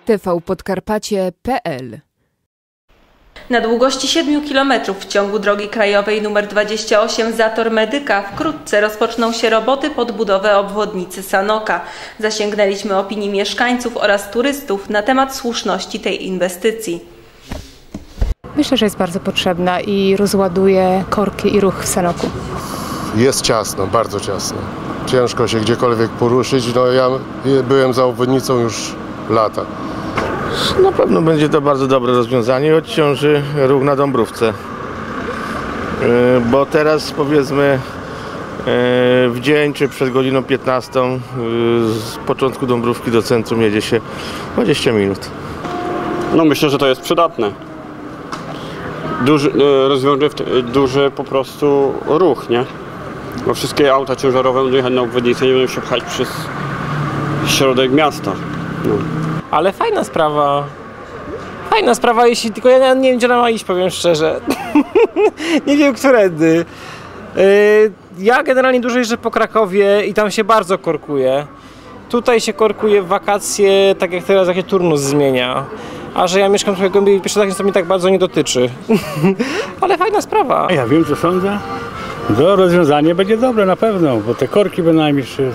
tvpodkarpacie.pl. Na długości 7 km w ciągu drogi krajowej nr 28 Zator-Medyka wkrótce rozpoczną się roboty pod budowę obwodnicy Sanoka. Zasięgnęliśmy opinii mieszkańców oraz turystów na temat słuszności tej inwestycji. Myślę, że jest bardzo potrzebna i rozładuje korki i ruch w Sanoku. Jest ciasno, bardzo ciasno. Ciężko się gdziekolwiek poruszyć. No, ja byłem za obwodnicą już lata. Na pewno będzie to bardzo dobre rozwiązanie i odciąży ruch na Dąbrówce. Bo teraz powiedzmy w dzień czy przed godziną 15 z początku Dąbrówki do centrum jedzie się 20 minut. No myślę, że to jest przydatne. Rozwiąże duży po prostu ruch, nie? Bo wszystkie auta ciężarowe będą jechać na obwodnicę, nie będą się pchać przez środek miasta. No. Ale fajna sprawa. Fajna sprawa, jeśli tylko ja nie wiem, gdzie ona ma iść, powiem szczerze. Nie wiem, którędy. Ja generalnie dużo jeżdżę po Krakowie i tam się bardzo korkuje. Tutaj się korkuje w wakacje, tak jak teraz, jakie turnus zmienia. A że ja mieszkam trochę głębiej w Bieszczadach, to mnie tak bardzo nie dotyczy. Ale fajna sprawa. Ja wiem, co sądzę. To rozwiązanie będzie dobre na pewno, bo te korki bynajmniej się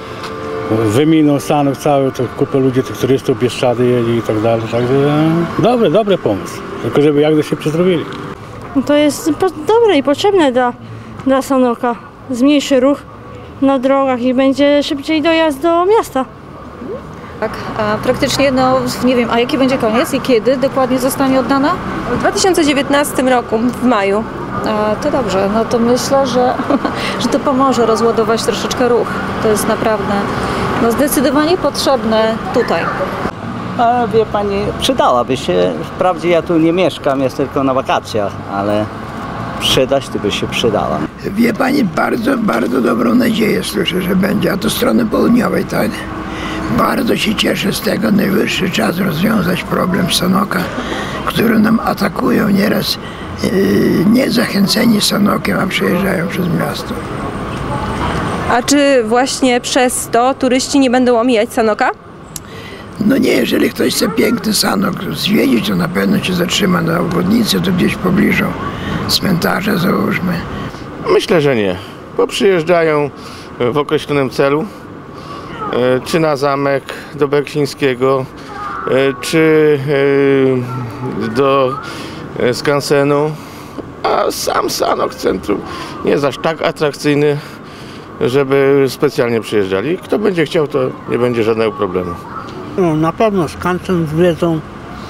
wyminą Sanok cały, to kupę ludzi, tych turystów, Bieszczady jeli i tak dalej. Także dobry pomysł. Tylko żeby jak szybciej zrobili. To jest dobre i potrzebne dla Sanoka. Zmniejszy ruch na drogach i będzie szybciej dojazd do miasta. Tak, a praktycznie, no nie wiem, a jaki będzie koniec i kiedy dokładnie zostanie oddana? W 2019 roku, w maju. To dobrze, no to myślę, że to pomoże rozładować troszeczkę ruch. To jest naprawdę zdecydowanie potrzebne tutaj. A wie pani, przydałaby się. Wprawdzie ja tu nie mieszkam, jestem tylko na wakacjach, ale przydać to by się przydała. Wie pani, bardzo dobrą nadzieję słyszę, że będzie, a to strony południowej, tak? Bardzo się cieszę z tego, najwyższy czas rozwiązać problem Sanoka, który nam atakują nieraz nie zachęceni Sanokiem, a przejeżdżają przez miasto. A czy właśnie przez to turyści nie będą omijać Sanoka? No nie, jeżeli ktoś chce piękny Sanok zwiedzić, to na pewno się zatrzyma na obwodnicy, to gdzieś w pobliżu cmentarza załóżmy. Myślę, że nie, bo przyjeżdżają w określonym celu. Czy na zamek do Beksińskiego, czy do skansenu, a sam Sanok centrum nie jest aż tak atrakcyjny, żeby specjalnie przyjeżdżali. Kto będzie chciał, to nie będzie żadnego problemu. No, na pewno skansen zwiedzą,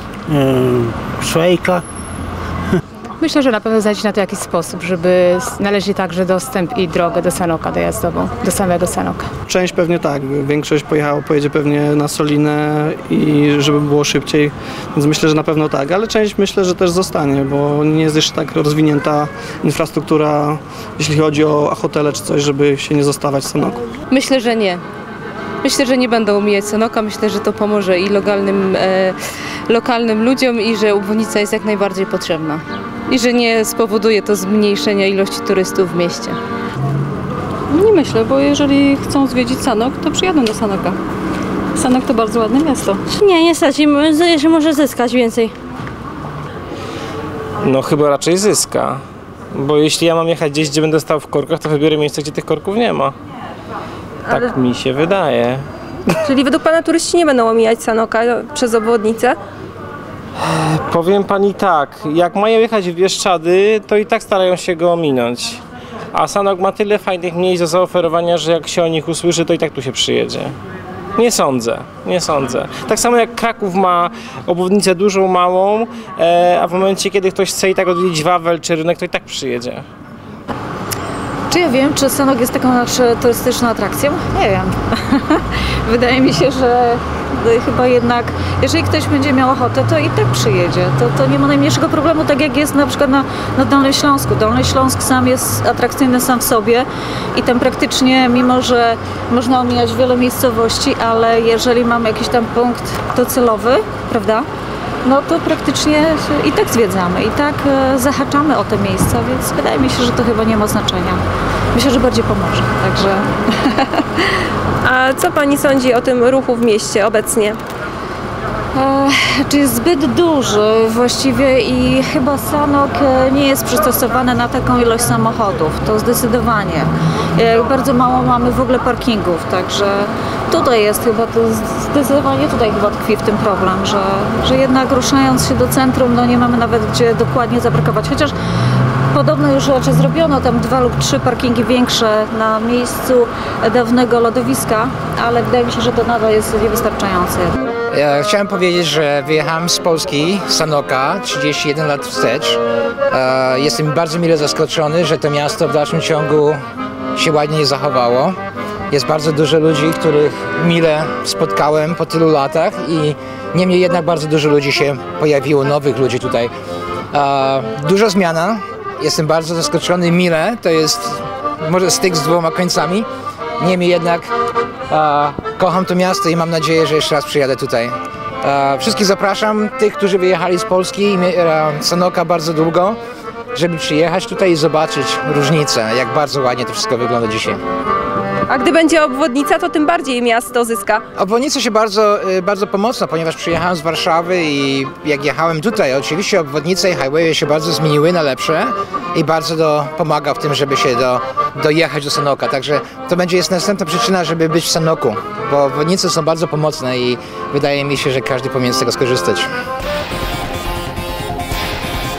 Szwejka. Myślę, że na pewno znajdzie na to jakiś sposób, żeby znaleźli także dostęp i drogę do Sanoka dojazdową, do samego Sanoka. Część pewnie tak, większość pojedzie pewnie na Solinę i żeby było szybciej, więc myślę, że na pewno tak, ale część myślę, że też zostanie, bo nie jest jeszcze tak rozwinięta infrastruktura, jeśli chodzi o hotele czy coś, żeby się nie zostawać w Sanoku. Myślę, że nie. Myślę, że nie będą omijać Sanoka, myślę, że to pomoże i lokalnym ludziom i że obwodnica jest jak najbardziej potrzebna. I że nie spowoduje to zmniejszenia ilości turystów w mieście. Nie myślę, bo jeżeli chcą zwiedzić Sanok, to przyjadą do Sanoka. Sanok to bardzo ładne miasto. Nie stać, że może zyskać więcej. No chyba raczej zyska, bo jeśli ja mam jechać gdzieś, gdzie będę stał w korkach, to wybiorę miejsce, gdzie tych korków nie ma. Tak mi się wydaje. Czyli według pana turyści nie będą omijać Sanoka przez obwodnicę? Powiem pani tak, jak mają jechać w Bieszczady, to i tak starają się go ominąć. A Sanok ma tyle fajnych miejsc do zaoferowania, że jak się o nich usłyszy, to i tak tu się przyjedzie. Nie sądzę. Tak samo jak Kraków ma obwodnicę dużą, małą, a w momencie, kiedy ktoś chce i tak odwiedzić Wawel czy rynek, to i tak przyjedzie. Czy ja wiem, czy Sanok jest taką turystyczną atrakcją? Nie wiem. Wydaje mi się, że chyba jednak, jeżeli ktoś będzie miał ochotę, to i tak przyjedzie. To nie ma najmniejszego problemu, tak jak jest na przykład na Dolnym Śląsku. Dolny Śląsk sam jest atrakcyjny sam w sobie i tam praktycznie, mimo że można omijać wiele miejscowości, ale jeżeli mamy jakiś tam punkt docelowy, prawda? No to praktycznie i tak zwiedzamy, i tak zahaczamy o te miejsca, więc wydaje mi się, że to chyba nie ma znaczenia. Myślę, że bardziej pomoże, także... A co pani sądzi o tym ruchu w mieście obecnie? Czy jest zbyt duży właściwie i chyba Sanok nie jest przystosowany na taką ilość samochodów, to zdecydowanie. Bardzo mało mamy w ogóle parkingów, także tutaj jest chyba, to zdecydowanie tutaj chyba tkwi w tym problem, że jednak ruszając się do centrum, no nie mamy nawet gdzie dokładnie zaparkować, chociaż podobno już raczej zrobiono tam 2 lub 3 parkingi większe na miejscu dawnego lodowiska, ale wydaje mi się, że to nadal jest niewystarczające. Chciałem powiedzieć, że wyjechałem z Polski, z Sanoka, 31 lat wstecz. Jestem bardzo mile zaskoczony, że to miasto w dalszym ciągu się ładnie zachowało. Jest bardzo dużo ludzi, których mile spotkałem po tylu latach i niemniej jednak bardzo dużo ludzi się pojawiło, nowych ludzi tutaj. Duża zmiana. Jestem bardzo zaskoczony mile, to jest może styk z 2 końcami. Niemniej jednak kocham to miasto i mam nadzieję, że jeszcze raz przyjadę tutaj. Wszystkich zapraszam, tych, którzy wyjechali z Polski i Sanoka bardzo długo, żeby przyjechać tutaj i zobaczyć różnicę, jak bardzo ładnie to wszystko wygląda dzisiaj. A gdy będzie obwodnica, to tym bardziej miasto zyska. Obwodnica się bardzo pomocna, ponieważ przyjechałem z Warszawy i jak jechałem tutaj, oczywiście obwodnice i highwaye się bardzo zmieniły na lepsze i bardzo pomaga w tym, żeby się dojechać do Sanoka. Także to jest następna przyczyna, żeby być w Sanoku, bo obwodnice są bardzo pomocne i wydaje mi się, że każdy powinien z tego skorzystać.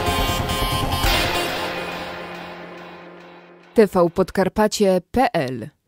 tvpodkarpacie.pl